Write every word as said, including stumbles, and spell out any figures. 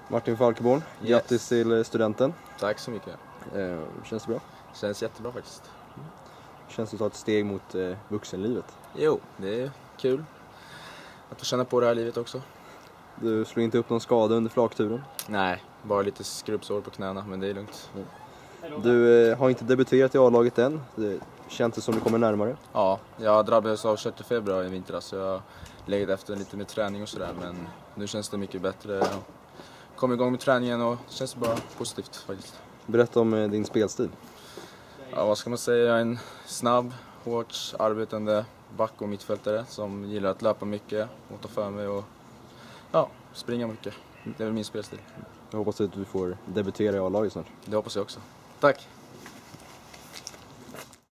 Martin Falkeborn, Yes. grattis till studenten. Tack så mycket. Eh, känns det bra? Känns jättebra faktiskt. Känns det att ta ett steg mot eh, vuxenlivet? Jo, det är kul att få känna på det här livet också. Du slår inte upp någon skada under flakturen? Nej, bara lite skrubbsår på knäna, men det är lugnt. Du eh, har inte debuterat i A-laget än. Det känns det som du kommer närmare. Ja, jag drabbades av köttfeber i vintras så jag lägger efter lite med träning och sådär. Men nu känns det mycket bättre. Jag kom igång med träningen och det känns bara positivt faktiskt. Berätta om eh, din spelstil. Ja, vad ska man säga? Jag är en snabb, hårt arbetande back och mittfältare som gillar att löpa mycket och ta för mig och ja, springa mycket. Det är väl min spelstil. Jag hoppas att du får debutera i A-laget snart. Det hoppas jag också. Tack!